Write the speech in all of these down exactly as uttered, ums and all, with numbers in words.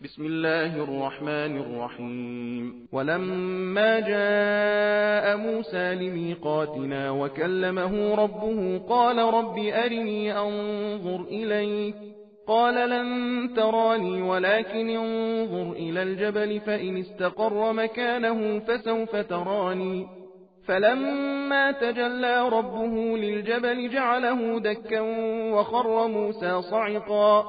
بسم الله الرحمن الرحيم. ولما جاء موسى لميقاتنا وكلمه ربه قال رب أرني أنظر إليك قال لن تراني ولكن انظر إلى الجبل فإن استقر مكانه فسوف تراني فلما تجلى ربه للجبل جعله دكا وخر موسى صعقا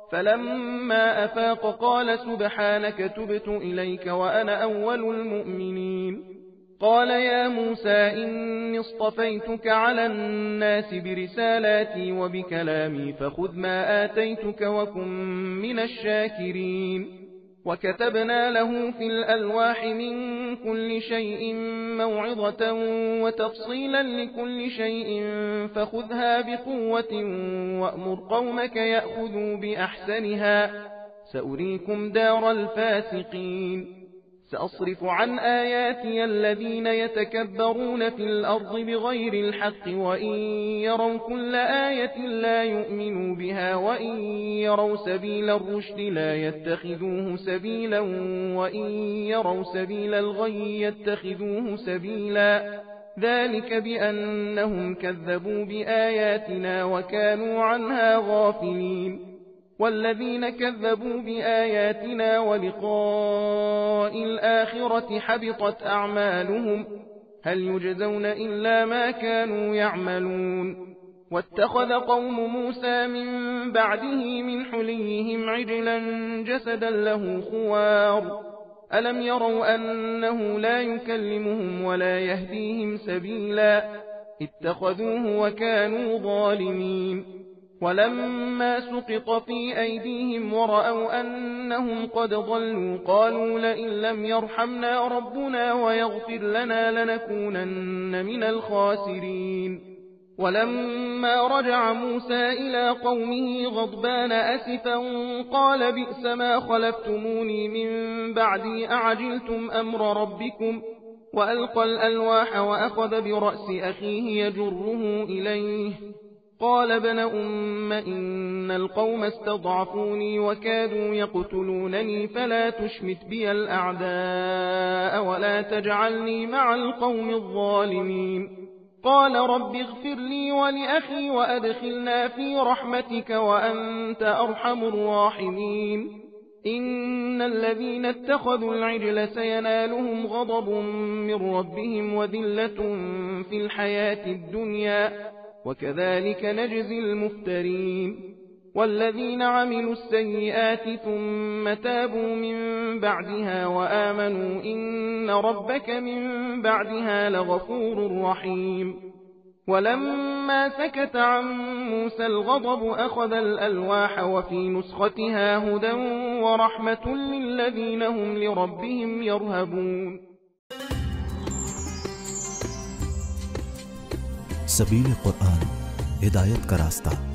فلما أفاق قال سبحانك تبت إليك وأنا أول المؤمنين. قال يا موسى إني اصطفيتك على الناس برسالاتي وبكلامي فخذ ما آتيتك وكن من الشاكرين. وكتبنا له في الألواح من كل شيء موعظة وتفصيلا لكل شيء فخذها بقوة وأمر قومك يأخذوا بأحسنها سأريكم دار الفاسقين. سأصرف عن آياتي الذين يتكبرون في الأرض بغير الحق وإن يروا كل آية لا يؤمنوا بها وإن يروا سبيل الرشد لا يتخذوه سبيلا وإن يروا سبيل الغي يتخذوه سبيلا ذلك بأنهم كذبوا بآياتنا وكانوا عنها غافلين. والذين كذبوا بآياتنا ولقاء الآخرة حبطت أعمالهم هل يجزون إلا ما كانوا يعملون. واتخذ قوم موسى من بعده من حليهم عجلا جسدا له خوار ألم يروا أنه لا يكلمهم ولا يهديهم سبيلا اتخذوه وكانوا ظالمين. ولما سقط في أيديهم ورأوا أنهم قد ضلوا قالوا لئن لم يرحمنا ربنا ويغفر لنا لنكونن من الخاسرين. ولما رجع موسى إلى قومه غضبان أسفا قال بئس ما خلفتموني من بعدي أعجلتم أمر ربكم وألقى الألواح وأخذ برأس أخيه يجره إليه قال ابن أم إن القوم استضعفوني وكادوا يقتلونني فلا تشمت بي الأعداء ولا تجعلني مع القوم الظالمين. قال رب اغفر لي ولأخي وأدخلنا في رحمتك وأنت أرحم الراحمين. إن الذين اتخذوا العجل سينالهم غضب من ربهم وذلة في الحياة الدنيا وكذلك نجزي المفترين. والذين عملوا السيئات ثم تابوا من بعدها وآمنوا إن ربك من بعدها لغفور رحيم. ولما سكت عن موسى الغضب أخذ الألواح وفي نسختها هدى ورحمة للذين هم لربهم يرهبون. सबील कुरान हिदायत का रास्ता।